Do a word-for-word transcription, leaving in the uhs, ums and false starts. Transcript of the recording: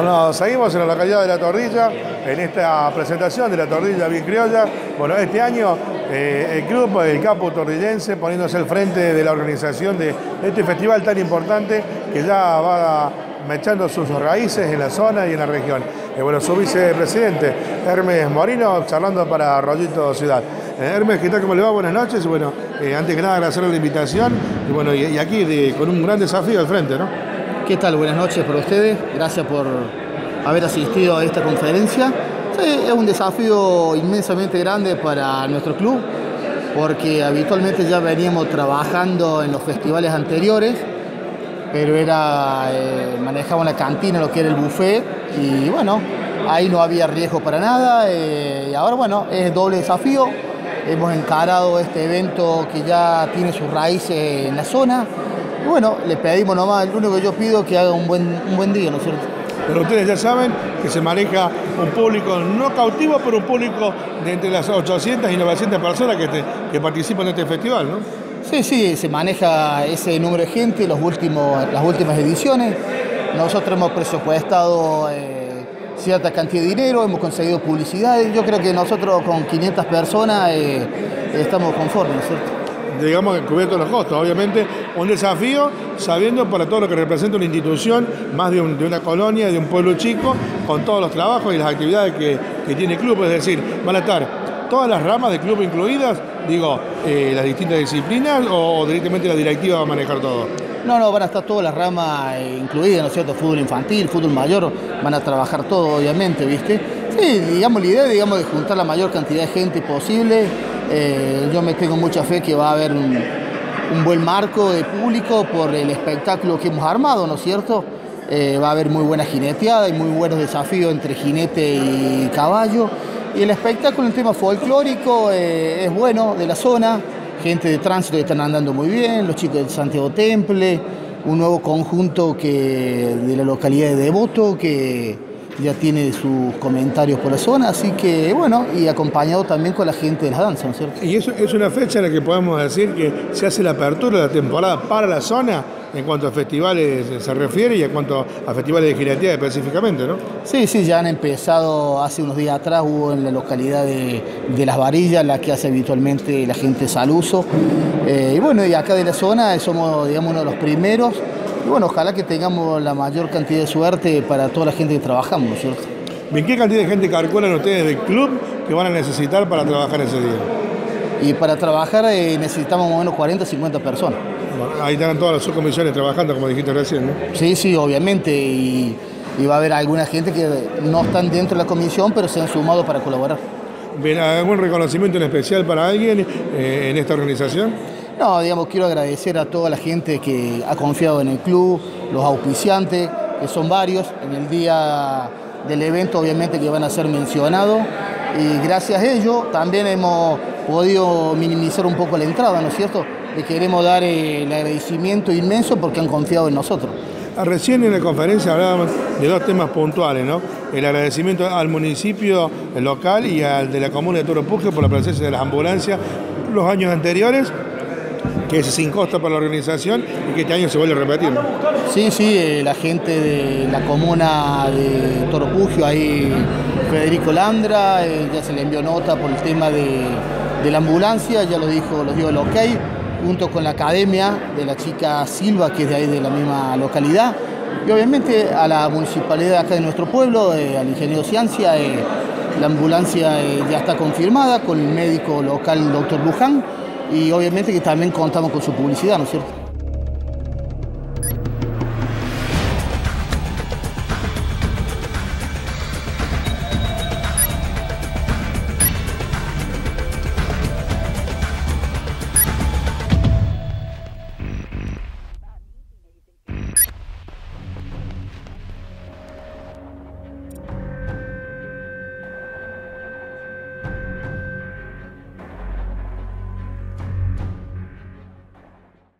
Bueno, seguimos en la localidad de La Tordilla, en esta presentación de La Tordilla Bien Criolla. Bueno, este año eh, el club, el Capo Tordillense, poniéndose al frente de la organización de este festival tan importante que ya va echando sus raíces en la zona y en la región. Eh, bueno, su vicepresidente, Hermes Morino, charlando para Arroyito Ciudad. Eh, Hermes, ¿qué tal? ¿Cómo le va? Buenas noches. Y bueno, eh, antes que nada agradecerle la invitación y bueno, y, y aquí de, con un gran desafío al frente, ¿no? ¿Qué tal? Buenas noches para ustedes. Gracias por haber asistido a esta conferencia. Sí, es un desafío inmensamente grande para nuestro club, porque habitualmente ya veníamos trabajando en los festivales anteriores, pero era eh, manejaban la cantina, lo que era el buffet, y bueno, ahí no había riesgo para nada. Eh, y ahora, bueno, es doble desafío. Hemos encarado este evento que ya tiene sus raíces en la zona. Y bueno, le pedimos nomás, lo único que yo pido es que haga un buen, un buen día, ¿no es cierto? Pero ustedes ya saben que se maneja un público no cautivo, pero un público de entre las ochocientas y novecientas personas que, te, que participan en este festival, ¿no? Sí, sí, se maneja ese número de gente, los últimos, las últimas ediciones. Nosotros hemos presupuestado eh, cierta cantidad de dinero, hemos conseguido publicidad. Yo creo que nosotros con quinientas personas eh, estamos conformes, ¿no es cierto? Digamos, cubiertos los costos. Obviamente, un desafío sabiendo para todo lo que representa una institución, más de, un, de una colonia, de un pueblo chico, con todos los trabajos y las actividades que, que tiene el club. Es decir, van a estar todas las ramas del club incluidas, digo, eh, las distintas disciplinas, o, o directamente la directiva va a manejar todo. No, no, van a estar todas las ramas incluidas, ¿no es cierto? Fútbol infantil, fútbol mayor, van a trabajar todo, obviamente, ¿viste? Sí, digamos, la idea, digamos, de juntar la mayor cantidad de gente posible. Eh, yo me tengo mucha fe que va a haber un, un buen marco de público por el espectáculo que hemos armado, ¿no es cierto? Eh, va a haber muy buena jineteada y muy buenos desafíos entre jinete y caballo. Y el espectáculo en tema folclórico eh, es bueno, de la zona, gente de tránsito que están andando muy bien, los chicos de Santiago Temple, un nuevo conjunto que, de la localidad de Devoto que ya tiene sus comentarios por la zona, así que bueno, y acompañado también con la gente de la danza, ¿no es cierto? Y eso es una fecha en la que podemos decir que se hace la apertura de la temporada para la zona en cuanto a festivales se refiere y en cuanto a festivales de jineteada específicamente, ¿no? Sí, sí, ya han empezado hace unos días atrás, hubo en la localidad de, de Las Varillas, la que hace habitualmente la gente de Saluso, eh, y bueno, y acá de la zona somos, digamos, uno de los primeros. Y bueno, ojalá que tengamos la mayor cantidad de suerte para toda la gente que trabajamos, ¿no es cierto? Bien, ¿qué cantidad de gente calculan ustedes del club que van a necesitar para trabajar ese día? Y para trabajar eh, necesitamos más o menos cuarenta, cincuenta personas. Bueno, ahí están todas las subcomisiones trabajando, como dijiste recién, ¿no? Sí, sí, obviamente. Y, y va a haber alguna gente que no están dentro de la comisión, pero se han sumado para colaborar. Bien, ¿algún reconocimiento en especial para alguien eh, en esta organización? No, digamos, quiero agradecer a toda la gente que ha confiado en el club, los auspiciantes, que son varios, en el día del evento obviamente que van a ser mencionados, y gracias a ello también hemos podido minimizar un poco la entrada, ¿no es cierto? Le queremos dar eh, el agradecimiento inmenso porque han confiado en nosotros. Recién en la conferencia hablábamos de dos temas puntuales, ¿no? El agradecimiento al municipio local y al de la comuna de Toro Pujo por la presencia de las ambulancias los años anteriores, que es sin costo para la organización y que este año se vuelve a repetir, ¿no? Sí, sí, eh, la gente de la comuna de Toro Pujo, ahí Federico Landra, eh, ya se le envió nota por el tema de, de la ambulancia, ya lo dijo, lo dio el ok, junto con la academia de la chica Silva, que es de ahí de la misma localidad, y obviamente a la municipalidad acá de nuestro pueblo, eh, al ingeniero Ciancia, eh, la ambulancia eh, ya está confirmada con el médico local, el doctor Luján, y obviamente que también contamos con su publicidad, ¿no es cierto?